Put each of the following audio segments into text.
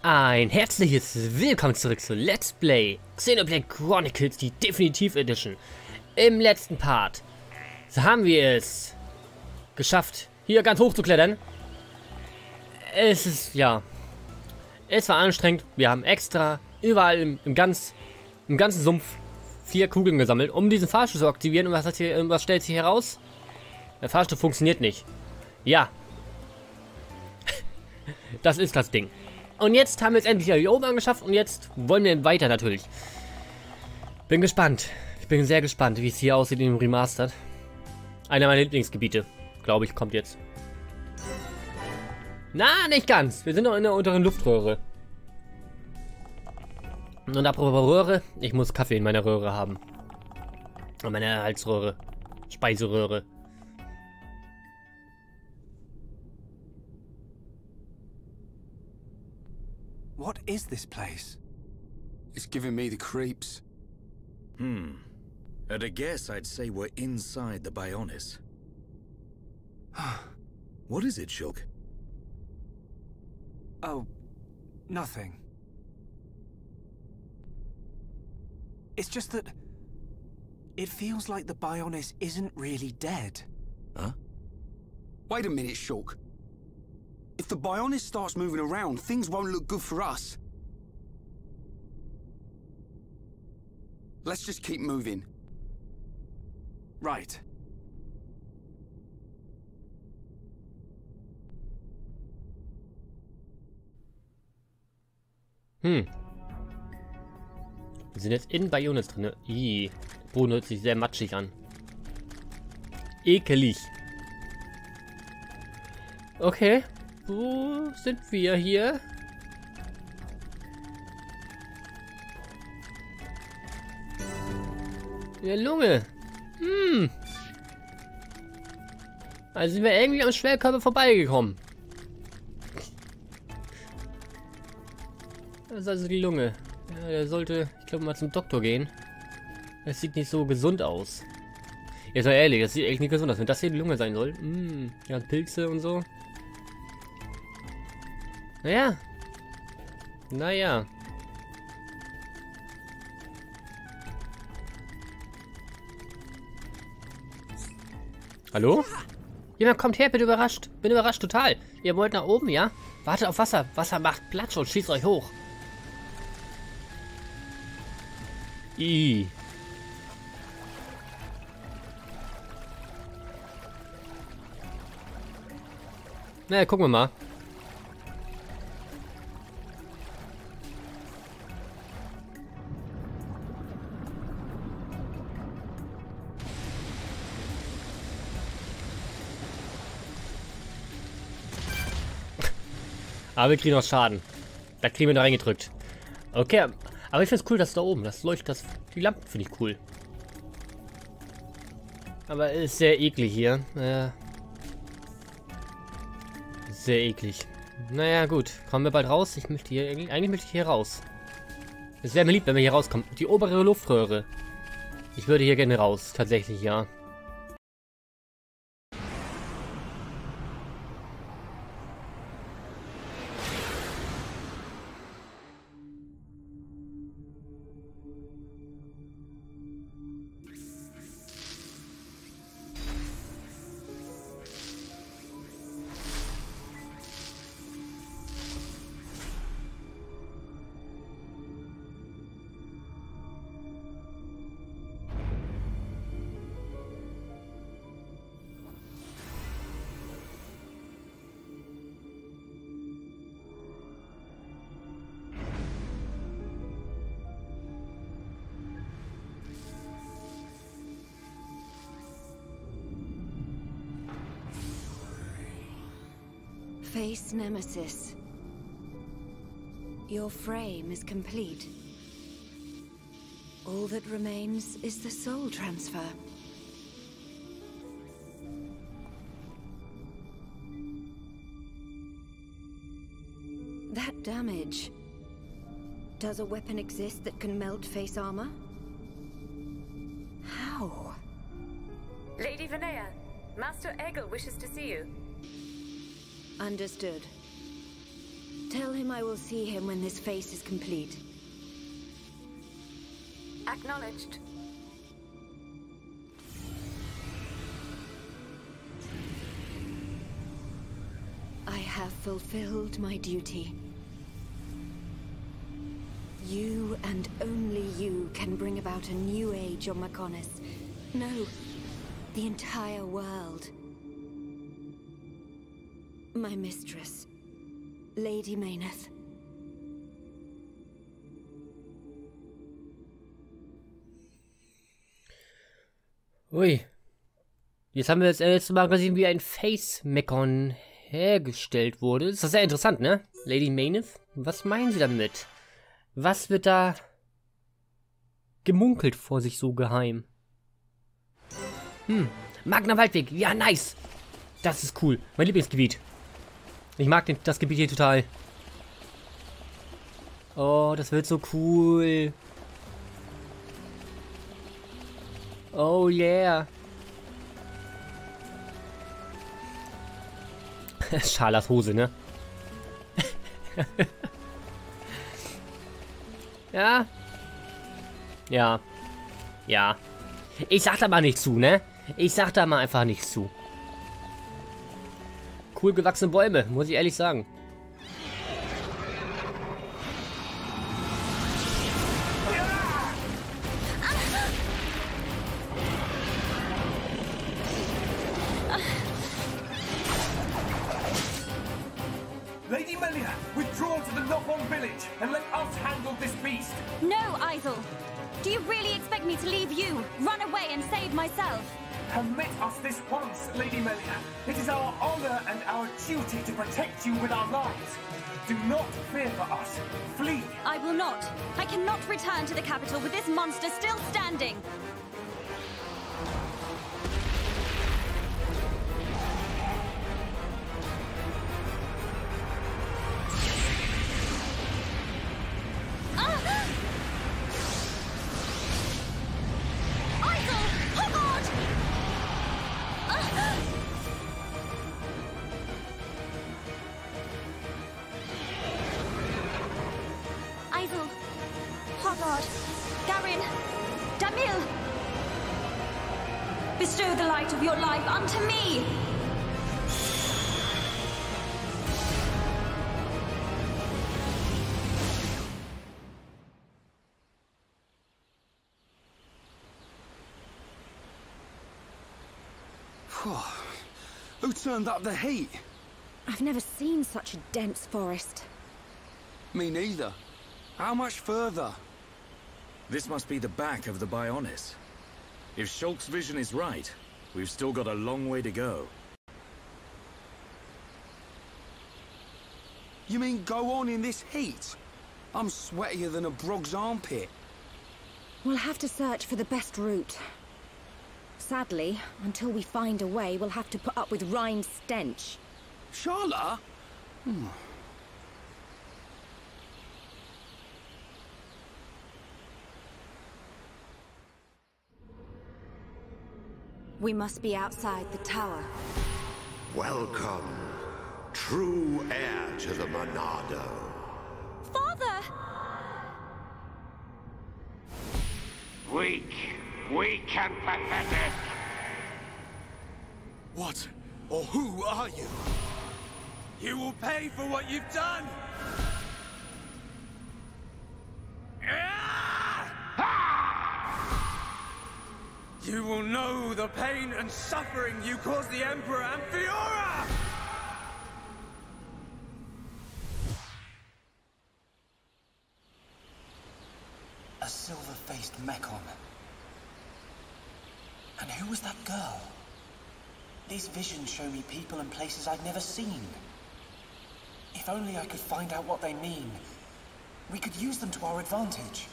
Ein herzliches Willkommen zurück zu Let's Play Xenoblade Chronicles, die Definitive Edition. Im letzten Part haben wir es geschafft, hier ganz hoch zu klettern. Es war anstrengend. Wir haben extra überall im ganzen Sumpf 4 Kugeln gesammelt, um diesen Fahrstuhl zu aktivieren. Und was stellt sich heraus? Der Fahrstuhl funktioniert nicht. Ja. Das ist das Ding. Und jetzt haben wir es endlich hier oben angeschafft und jetzt wollen wir weiter natürlich. Bin gespannt. Ich bin sehr gespannt, wie es hier aussieht in dem Remastered. Einer meiner Lieblingsgebiete, glaube ich, kommt jetzt. Na, nicht ganz. Wir sind noch in der unteren Luftröhre. Und apropos Röhre, ich muss Kaffee in meiner Röhre haben. In meiner Halsröhre. Speiseröhre. What is this place? It's giving me the creeps. At a guess, I'd say we're inside the Bionis. What is it, Shulk? Oh, nothing. It's just that it feels like the Bionis isn't really dead. Huh? Wait a minute, Shulk. If the Bionis starts moving around, things won't look good for us. Let's just keep moving. Right. Wir sind jetzt in Bionis drin. Der Boden hört sich sehr matschig an. Ekelig. Okay. Wo sind wir hier? In der Lunge. Also sind wir irgendwie am Schwerkörper vorbeigekommen. Das ist also die Lunge. Ja, der sollte, ich glaube, mal zum Doktor gehen. Das sieht nicht so gesund aus. Jetzt mal ehrlich, das sieht echt nicht gesund aus. Wenn das hier die Lunge sein soll. Ja, Pilze und so. Naja. Hallo? Jemand kommt her, bin überrascht. Bin überrascht total. Ihr wollt nach oben, ja? Wartet auf Wasser. Wasser macht Platz und schießt euch hoch. Na, gucken wir mal. Aber wir kriegen noch Schaden. Da kriegen wir da reingedrückt. Okay, aber ich finde es cool, dass da oben, das leuchtet, die Lampen finde ich cool. Aber es ist sehr eklig hier. Sehr eklig. Naja, gut. Kommen wir bald raus? Ich möchte hier, eigentlich möchte ich hier raus. Es wäre mir lieb, wenn wir hier rauskommen. Die obere Luftröhre. Ich würde hier gerne raus, tatsächlich, ja. Face Nemesis. Your frame is complete. All that remains is the soul transfer. That damage. Does a weapon exist that can melt face armor? How? Lady Vanea, Master Egil wishes to see you. Understood. Tell him I will see him when this face is complete. Acknowledged. I have fulfilled my duty. You and only you can bring about a new age on Mechonis. No, the entire world. My mistress, Lady Mayneth. Ui. Jetzt haben wir das letzte Mal gesehen, wie ein Face-Mechon hergestellt wurde. Das ist sehr interessant, ne? Lady Mayneth? Was meinen Sie damit? Was wird da gemunkelt vor sich so geheim? Magna Waldweg. Ja, nice. Das ist cool. Mein Lieblingsgebiet. Ich mag das Gebiet hier total. Oh, das wird so cool. Oh yeah. Scharlas Hose, ne? Ja. Ja. Ja. Ich sag da mal nicht zu, ne? Ich sag da mal einfach nicht zu. Cool gewachsene Bäume, muss ich ehrlich sagen. Lady Melia, withdraw to the Nopon village and let us handle this beast. No, Isel. Do you really expect me to leave you, run away and save myself? Permit us this once, Lady Melia. It is our honor and our duty to protect you with our lives. Do not fear for us. Flee. I will not. I cannot return to the capital with this monster still standing. Bestow the light of your life unto me! Who turned up the heat? I've never seen such a dense forest. Me neither. How much further? This must be the back of the Bionis. If Shulk's vision is right, we've still got a long way to go. You mean go on in this heat? I'm sweatier than a brog's armpit. We'll have to search for the best route. Sadly, until we find a way, we'll have to put up with Rhine's stench. Sharla? We must be outside the tower. Welcome, true heir to the Monado. Father! Weak and pathetic. What or who are you? You will pay for what you've done. You will know the pain and suffering you caused the Emperor and Fiora! A silver-faced Mechon. And who was that girl? These visions show me people and places I've never seen. If only I could find out what they mean. We could use them to our advantage.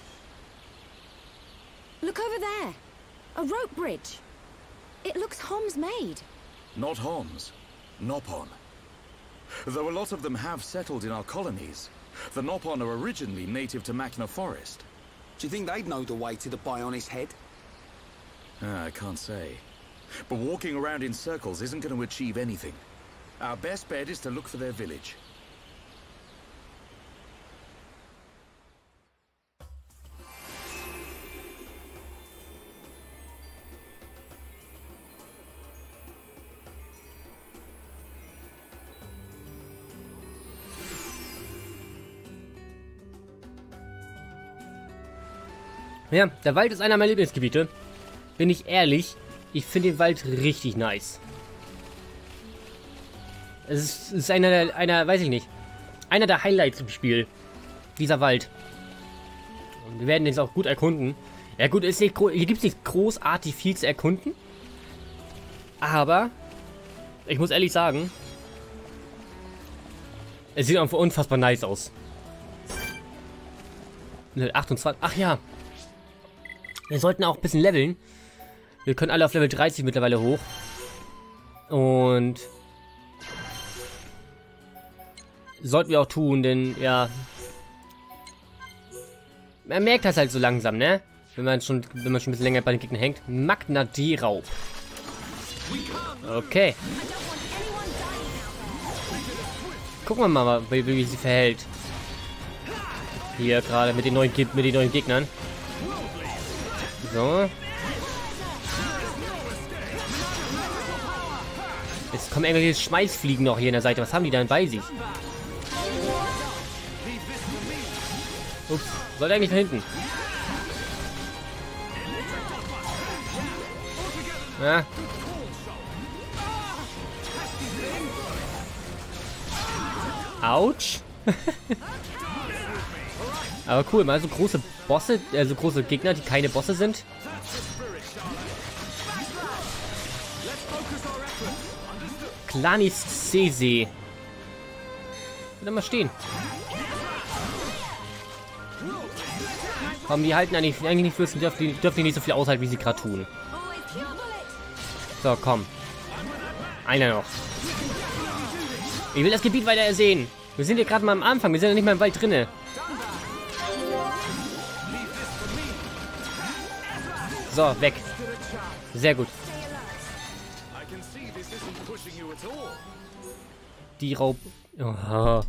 Look over there. A rope bridge. It looks Homs made. Not Homs. Nopon. Though a lot of them have settled in our colonies, the Nopon are originally native to Magna Forest. Do you think they'd know the way to the Bionis head? I can't say. But walking around in circles isn't going to achieve anything. Our best bet is to look for their village. Ja, der Wald ist einer meiner Lieblingsgebiete. Bin ich ehrlich, ich finde den Wald richtig nice. Es ist einer, weiß ich nicht, einer der Highlights im Spiel. Dieser Wald. Und wir werden den jetzt auch gut erkunden. Ja gut, ist nicht, hier gibt es nicht großartig viel zu erkunden. Aber, ich muss ehrlich sagen, es sieht einfach unfassbar nice aus. 28, ach ja. Wir sollten auch ein bisschen leveln. Wir können alle auf Level 30 mittlerweile hoch. Und sollten wir auch tun, denn ja, man merkt das halt so langsam, ne? Wenn man schon ein bisschen länger bei den Gegnern hängt. Magna D-Raub. Okay. Gucken wir mal, wie sie verhält. Hier gerade mit den neuen Gegnern. So. Jetzt kommen irgendwelche Schmeißfliegen noch hier in der Seite. Was haben die dann bei sich? Ups, sollte eigentlich nach hinten. Ja. Autsch. Aber cool, mal so große Bosse, also große Gegner, die keine Bosse sind. Clanis Sese. Würde mal stehen. Komm, die halten eigentlich nicht für, dürfen die nicht so viel aushalten, wie sie gerade tun. So, komm. Einer noch. Ich will das Gebiet weiter sehen. Wir sind hier gerade mal am Anfang. Wir sind ja nicht mal im Wald drinne. So, weg. Sehr gut. Die Raub... Oha.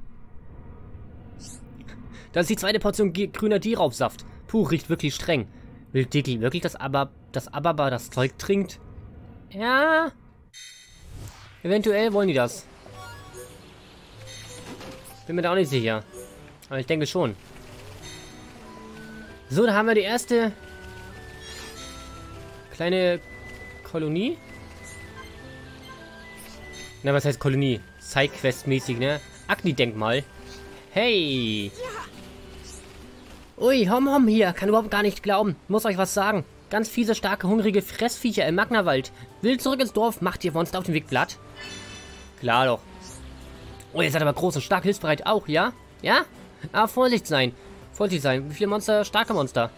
Das ist die zweite Portion grüner D-Raubsaft. Puh, riecht wirklich streng. Will Diggly wirklich das Ababa das Zeug trinkt? Ja. Eventuell wollen die das. Bin mir da auch nicht sicher. Aber ich denke schon. So, da haben wir die erste kleine Kolonie. Na, was heißt Kolonie? Sidequest-mäßig, ne? Agni-Denkmal. Hey! Ui, Hom hier. Kann überhaupt gar nicht glauben. Muss euch was sagen. Ganz fiese, starke, hungrige Fressviecher im Magnawald. Will zurück ins Dorf. Macht ihr Monster auf dem Weg platt? Klar doch. Oh, ihr seid aber groß und stark, hilfsbereit auch, ja? Ja? Aber Vorsicht sein. Vorsichtig sein. Wie viele Monster? Starke Monster.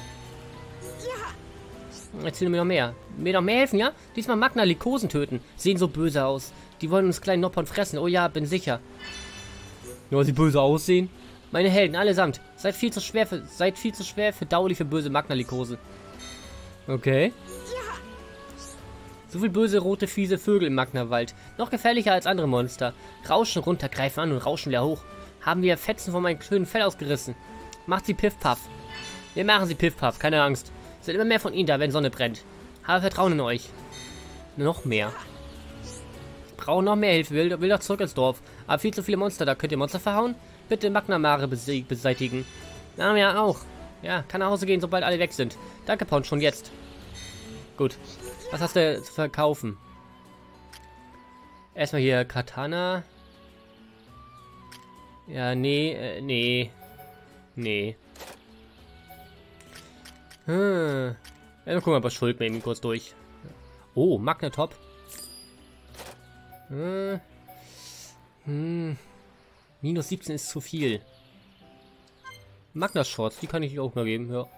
Erzähl mir noch mehr. Mir noch mehr helfen, ja? Diesmal Magna-Lykosen töten. Sehen so böse aus. Die wollen uns kleinen Noppon fressen. Oh ja, bin sicher. Nur weil sie böse aussehen. Meine Helden, allesamt. Seid viel zu schwer verdaulich für böse Magna-Lykosen. Okay. So viel böse, rote, fiese Vögel im Magnawald. Noch gefährlicher als andere Monster. Rauschen runter, greifen an und rauschen wieder hoch. Haben wir Fetzen von meinem schönen Fell ausgerissen. Macht sie Piff-Paff. Wir machen sie Piff-Paff, keine Angst. Es sind immer mehr von ihnen da, wenn Sonne brennt. Habe Vertrauen in euch. Noch mehr. Brauchen noch mehr Hilfe, will doch zurück ins Dorf. Aber viel zu viele Monster, da könnt ihr Monster verhauen? Bitte Magnamare beseitigen. Ja, auch. Ja, kann nach Hause gehen, sobald alle weg sind. Danke, Pound, schon jetzt. Gut. Was hast du zu verkaufen? Erstmal hier Katana. Ja, nee, nee. Ja, dann gucken wir bei Schuld mal eben kurz durch. Oh, Magnetop. Minus 17 ist zu viel. Magna-Shorts, die kann ich auch mal geben, ja.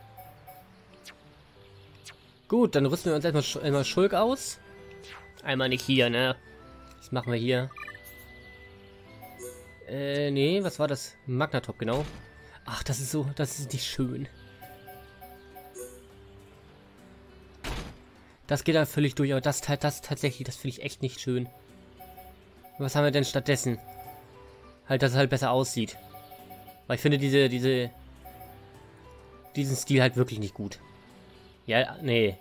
Gut, dann rüsten wir uns erstmal einmal Schulk aus. Einmal nicht hier, ne? Was machen wir hier? Nee, was war das? Magnatop, genau. Ach, das ist nicht schön. Das geht da völlig durch, aber das tatsächlich, das finde ich echt nicht schön. Was haben wir denn stattdessen? Halt, dass es halt besser aussieht. Weil ich finde diesen Stil halt wirklich nicht gut. Ja, nee.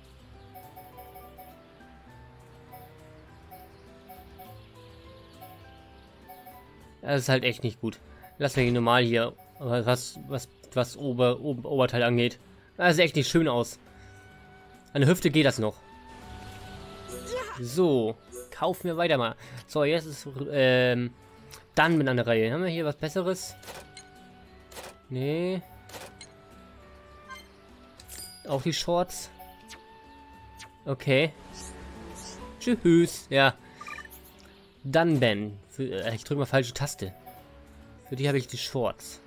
Das ist halt echt nicht gut. Lassen wir ihn normal hier, was Oberteil angeht. Das sieht echt nicht schön aus. An der Hüfte geht das noch. So. Kaufen wir weiter mal. So, jetzt ist dann mit an der Reihe. Haben wir hier was Besseres? Nee. Auch die Shorts. Okay. Tschüss. Ja. Dann Ben. Ich drücke mal falsche Taste. Für die habe ich die Shorts.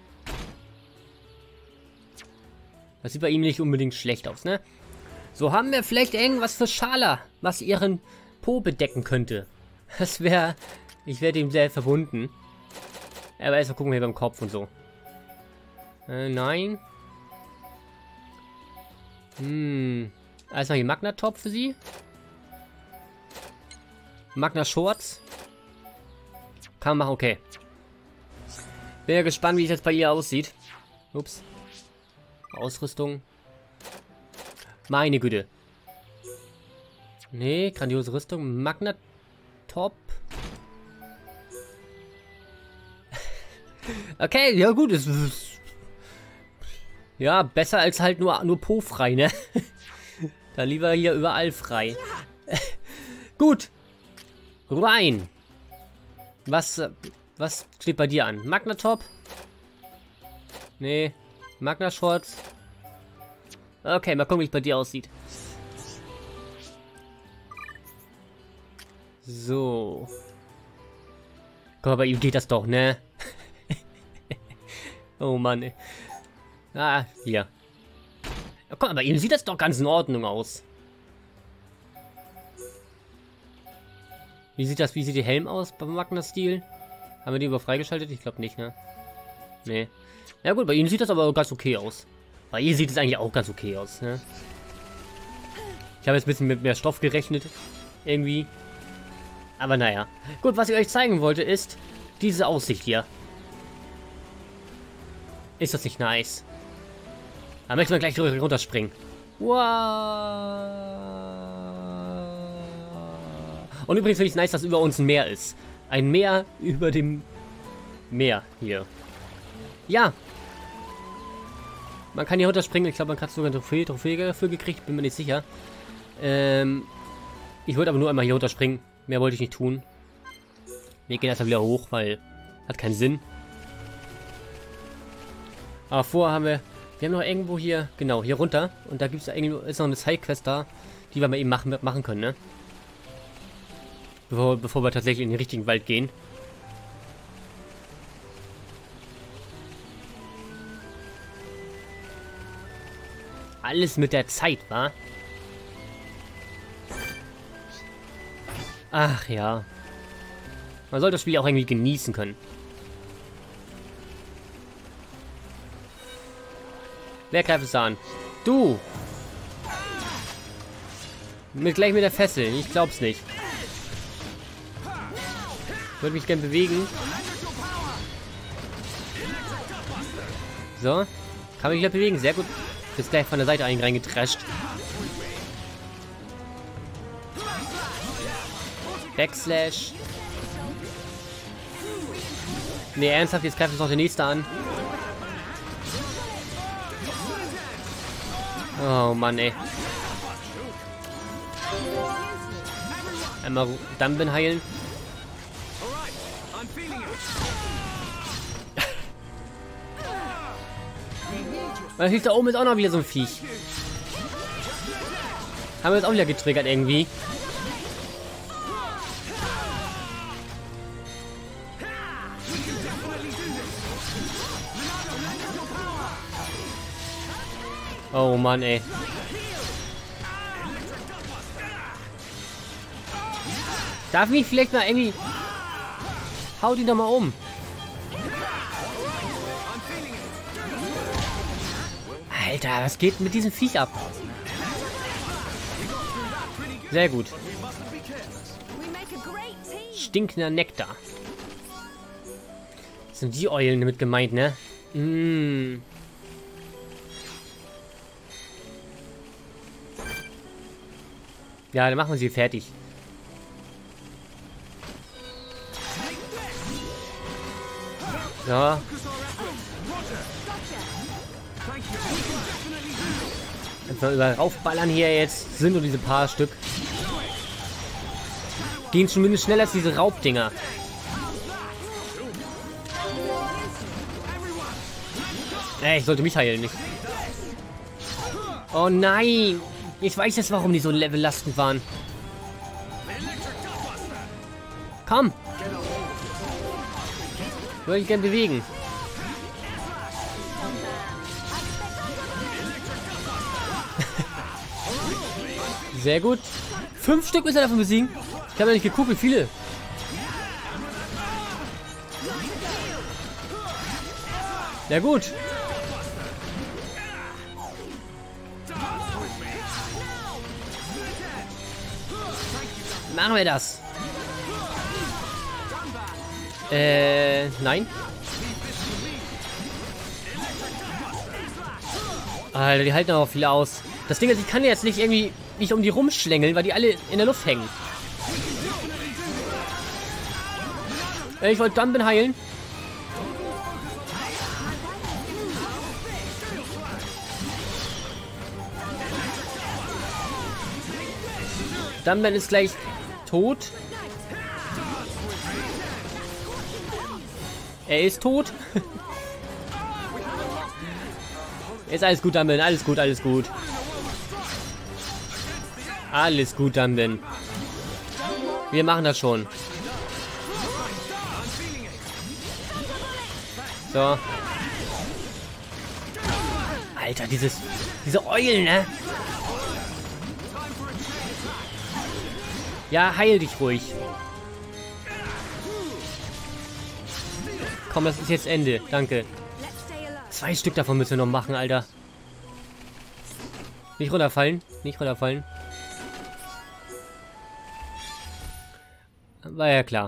Das sieht bei ihm nicht unbedingt schlecht aus, ne? So, haben wir vielleicht irgendwas für Schala, was ihren Po bedecken könnte. Das wäre... Ich wäre dem sehr verbunden. Aber erstmal gucken wir hier beim Kopf und so. Nein. Erstmal hier Magna-Top für sie. Magna-Shorts. Kann man machen, okay. Bin ja gespannt, wie es jetzt bei ihr aussieht. Ups. Ausrüstung. Meine Güte. Nee, grandiose Rüstung. Magna-Top. Okay, ja gut. Es ist ja, besser als halt nur Po frei, ne? Dann lieber hier überall frei. Gut. Rein. Was steht bei dir an? Magna-Top? Nee. Magna-Shorts? Okay, mal gucken, wie es bei dir aussieht. So. Guck mal, bei ihm geht das doch, ne? Oh Mann, ey. Ah, hier. Ja, guck mal, bei ihm sieht das doch ganz in Ordnung aus. Wie sieht die Helm aus beim Magna-Stil? Haben wir die über freigeschaltet? Ich glaube nicht, ne? Nee. Ja gut, bei ihm sieht das aber ganz okay aus. Bei ihr sieht es eigentlich auch ganz okay aus, ne? Ich habe jetzt ein bisschen mit mehr Stoff gerechnet. Irgendwie. Aber naja. Gut, was ich euch zeigen wollte, ist diese Aussicht hier. Ist das nicht nice? Da möchten wir gleich runterspringen. Wow. Und übrigens finde ich es nice, dass über uns ein Meer ist. Ein Meer über dem Meer hier. Ja. Man kann hier runterspringen. Ich glaube, man hat sogar eine Trophäe dafür gekriegt. Bin mir nicht sicher. Ich wollte aber nur einmal hier runterspringen. Mehr wollte ich nicht tun. Wir gehen erstmal wieder hoch, weil hat keinen Sinn. Aber vorher haben wir noch irgendwo hier, genau, hier runter. Und da ist noch eine Sidequest da, die wir mal eben machen können, ne? Bevor wir tatsächlich in den richtigen Wald gehen. Alles mit der Zeit, wa? Ach ja. Man soll das Spiel auch irgendwie genießen können. Wer greift es da an? Du! Gleich mit der Fessel. Ich glaub's nicht. Ich würde mich gerne bewegen. So. Kann mich wieder bewegen. Sehr gut. Ist gleich von der Seite reingetrasht. Backslash. Ne, ernsthaft, jetzt greift uns noch der nächste an. Oh Mann, ey. Einmal Dumbin heilen. Und da oben ist auch noch wieder so ein Viech. Haben wir jetzt auch wieder getriggert irgendwie. Oh Mann, ey. Darf mich vielleicht mal irgendwie... Haut ihn doch mal um. Alter, was geht mit diesem Viech ab? Sehr gut. Stinkender Nektar. Das sind die Eulen damit gemeint, ne? Ja, dann machen wir sie fertig. So. Einfach überall raufballern hier jetzt. Sind nur diese paar Stück. Gehen zumindest schneller als diese Raubdinger. Ich sollte mich heilen, nicht? Oh nein! Ich weiß jetzt, warum die so levellastend waren. Komm! Würde ich gerne bewegen. Sehr gut. 5 Stück müssen wir davon besiegen. Ich habe ja nicht geguckt, wie viele. Ja gut. Machen wir das. Nein. Alter, die halten auch viel aus. Das Ding ist, ich kann jetzt nicht irgendwie mich um die rumschlängeln, weil die alle in der Luft hängen. Ich wollte Dumbin heilen. Dumbin ist gleich tot. Er ist tot. Ist alles gut, Dumbin. Alles gut, alles gut. Alles gut, Dumbin. Wir machen das schon. So. Alter, diese Eulen, ne? Ja, heil dich ruhig. Komm, das ist jetzt Ende. Danke. 2 Stück davon müssen wir noch machen, Alter. Nicht runterfallen. Nicht runterfallen. War ja klar.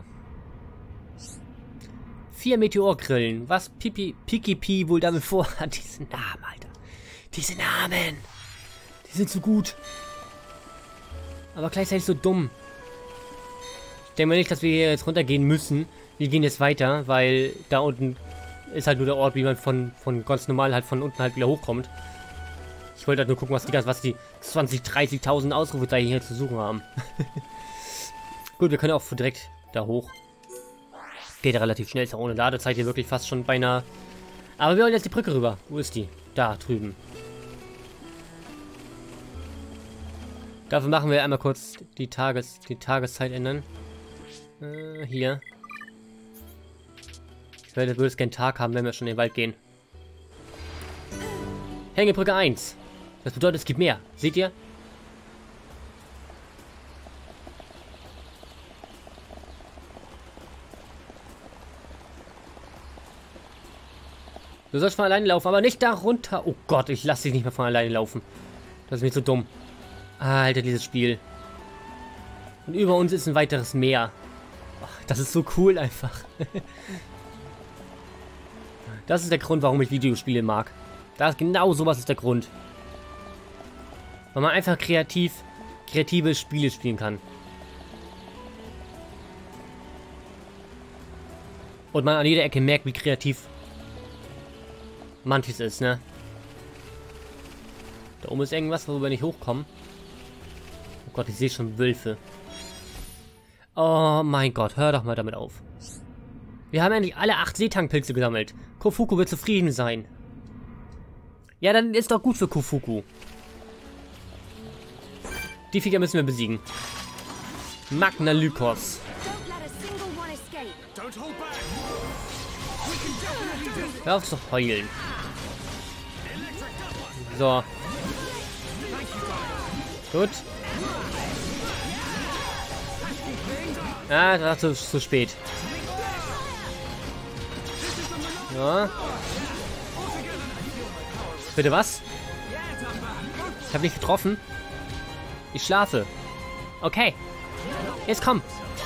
4 Meteorgrillen. Was Piki wohl damit vorhat. Diese Namen, Alter. Diese Namen. Die sind so gut. Aber gleichzeitig so dumm. Ich denke mal nicht, dass wir hier jetzt runtergehen müssen. Wir gehen jetzt weiter, weil da unten ist halt nur der Ort, wie man von ganz normal halt von unten halt wieder hochkommt. Ich wollte halt nur gucken, was die 20.000, 30.000 Ausrufezeichen hier zu suchen haben. Gut, wir können auch direkt da hoch. Geht relativ schnell, ist auch ohne Ladezeit hier wirklich fast schon beinahe. Aber wir wollen jetzt die Brücke rüber. Wo ist die? Da drüben. Dafür machen wir einmal kurz die Tageszeit ändern. Hier. Ich würde es gerne Tag haben, wenn wir schon in den Wald gehen. Hängebrücke 1. Das bedeutet, es gibt mehr. Seht ihr? Du sollst von alleine laufen, aber nicht da runter. Oh Gott, ich lasse dich nicht mehr von alleine laufen. Das ist mir zu dumm. Alter, dieses Spiel. Und über uns ist ein weiteres Meer. Ach, das ist so cool einfach. Das ist der Grund, warum ich Videospiele mag. Genau sowas ist der Grund. Weil man einfach kreative Spiele spielen kann. Und man an jeder Ecke merkt, wie kreativ manches ist, ne? Da oben ist irgendwas, worüber wir nicht hochkommen. Oh Gott, ich sehe schon Wölfe. Oh mein Gott, hör doch mal damit auf. Wir haben endlich alle 8 Seetangpilze gesammelt. Kofuku wird zufrieden sein. Ja, dann ist doch gut für Kofuku. Die Viecher müssen wir besiegen. Magna Lykos. Hör auf zu heulen. So. Gut. Ah, das war zu spät. Ja. Bitte was? Ich habe nicht getroffen. Ich schlafe. Okay. Jetzt komm.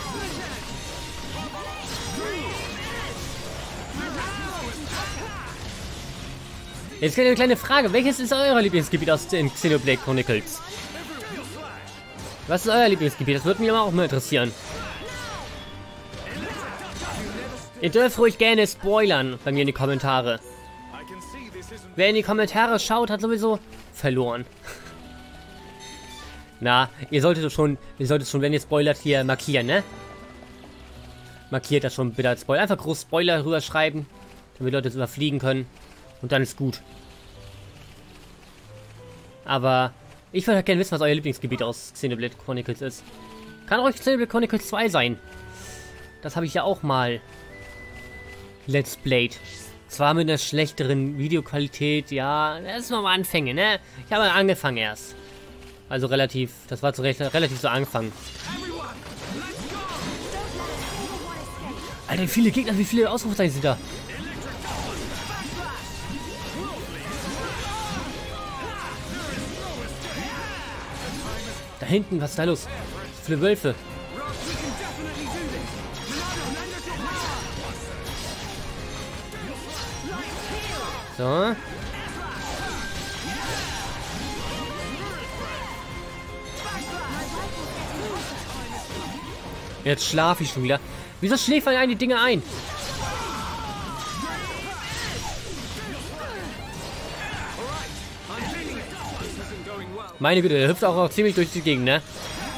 Jetzt eine kleine Frage. Welches ist euer Lieblingsgebiet aus den Xenoblade Chronicles? Was ist euer Lieblingsgebiet? Das würde mich auch mal interessieren. Ihr dürft ruhig gerne spoilern bei mir in die Kommentare. Wer in die Kommentare schaut, hat sowieso verloren. Na, ihr solltet schon, wenn ihr spoilert, hier markieren, ne? Markiert das schon bitte als Spoiler. Einfach groß Spoiler rüber schreiben, damit Leute es überfliegen können. Und dann ist gut. Aber ich würde gerne wissen, was euer Lieblingsgebiet aus Xenoblade Chronicles ist. Kann auch Xenoblade Chronicles 2 sein. Das habe ich ja auch mal Let's Played. Zwar mit einer schlechteren Videoqualität, ja, das ist noch mal Anfänge, ne? Ich habe angefangen erst. Also relativ, das war relativ so Anfang. Alter, wie viele Gegner, wie viele Ausrufezeichen sind da? Da hinten, was ist da los? So viele Wölfe. So. Jetzt schlafe ich schon wieder. Wieso schläft man eigentlich die Dinge ein? Meine Güte, der hüpft auch ziemlich durch die Gegend, ne?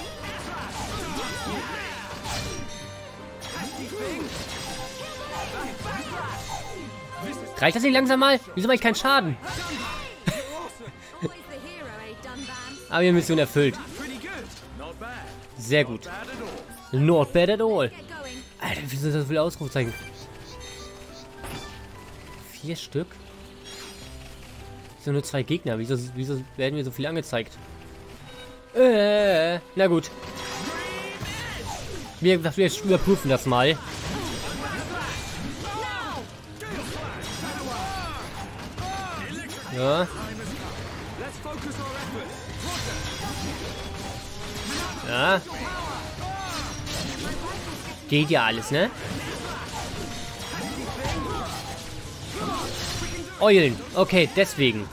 Reicht das nicht langsam mal? Wieso mache ich keinen Schaden? Aber die Mission erfüllt. Sehr gut. Not bad at all. Alter, wieso sind das so viele Ausrufezeichen? 4 Stück? Wieso nur 2 Gegner? Wieso werden mir so viele angezeigt? Na gut. Wir überprüfen das mal. Ja. Ja. Geht ja alles, ne? Eulen. Okay, deswegen.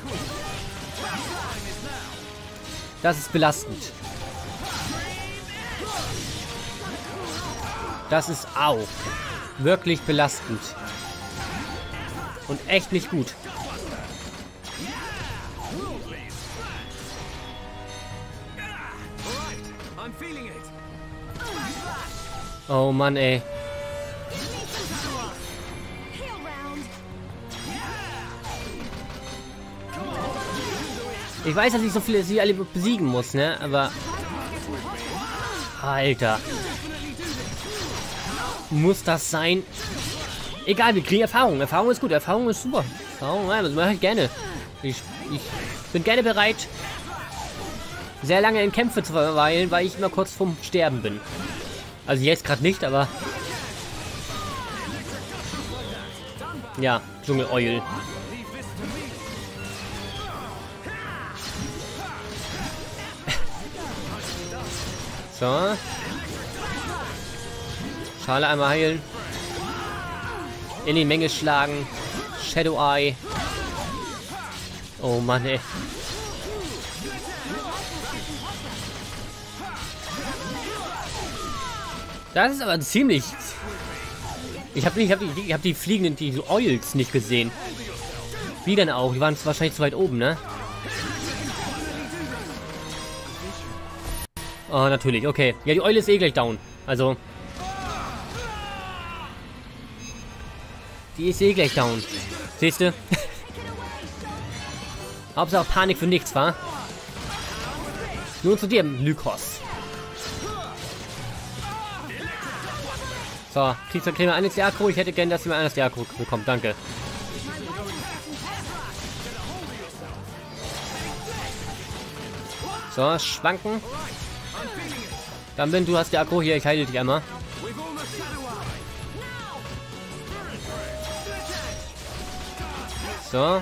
Das ist belastend. Das ist auch wirklich belastend. Und echt nicht gut. Oh Mann, ey. Ich weiß, dass ich so viele sie alle besiegen muss, ne? Aber... Alter. Muss das sein? Egal, wir kriegen Erfahrung. Erfahrung ist gut. Erfahrung ist super. Erfahrung, ja, das mache ich gerne. Ich bin gerne bereit, sehr lange in Kämpfe zu verweilen, weil ich immer kurz vorm Sterben bin. Also jetzt gerade nicht, aber... Ja, Dschungel-Eul. So. Schale einmal heilen. In die Menge schlagen. Shadow Eye. Oh Mann, ey. Das ist aber ziemlich... Ich hab die fliegenden, die Oils nicht gesehen. Wie denn auch? Die waren wahrscheinlich zu weit oben, ne? Oh, natürlich, okay. Ja, die Eule ist eh gleich down. Also... Die ist eh gleich down. Siehst du? Hauptsache Panik für nichts, wa? Nur zu dir, Lykos. So, kriegst du ein eines der Akro? Ich hätte gern, dass jemand eines der Akro bekommt. Danke. So, schwanken. Dann bin du hast der Akro hier. Ich heile dich einmal. So.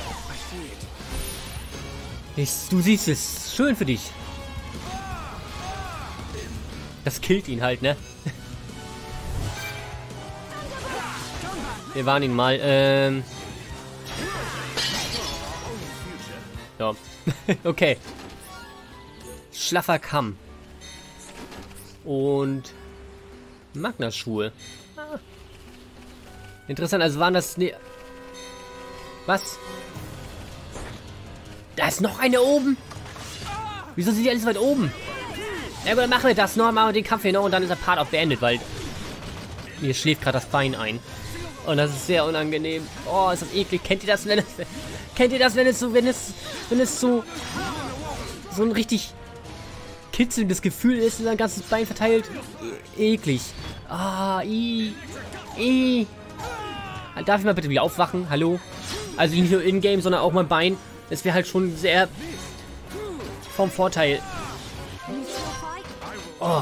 Du siehst es. Schön für dich. Das killt ihn halt, ne? Wir waren ihn mal, Ja. Okay. Schlaffer Kamm. Und Magna-Schuhe. Ah. Interessant, also waren das... Ne Was? Da ist noch eine oben? Wieso sind die alles weit oben? Ja, aber dann machen wir das noch, machen wir den Kampf hier noch und dann ist der Part auch beendet, weil mir schläft gerade das Bein ein. Und das ist sehr unangenehm. Oh, ist das eklig. Kennt ihr das, wenn es so ein richtig kitzelndes Gefühl ist, sein ganzes Bein verteilt? Eklig. Ah, Darf ich mal bitte wieder aufwachen? Hallo? Also nicht nur in-game, sondern auch mein Bein. Das wäre halt schon sehr vom Vorteil. Oh,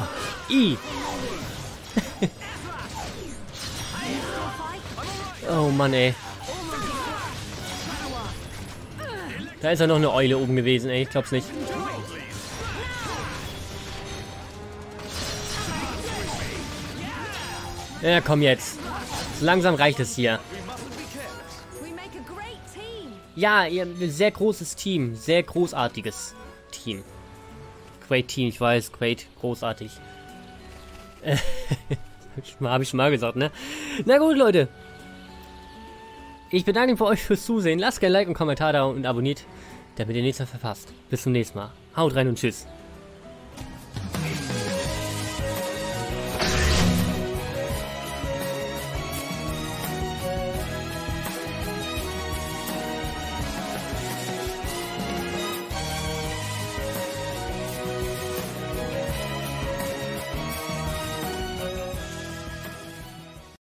Oh Mann, ey. Da ist ja noch eine Eule oben gewesen, ey. Ich glaub's nicht. Ja, komm jetzt. So langsam reicht es hier. Ja, ihr habt ein sehr großes Team. Sehr großartiges Team. Great Team, ich weiß. Great, großartig. Habe ich schon mal gesagt, ne? Na gut, Leute. Ich bedanke mich für euch fürs Zusehen. Lasst gerne ein Like und Kommentar da und abonniert, damit ihr nichts mehr verpasst. Bis zum nächsten Mal. Haut rein und tschüss.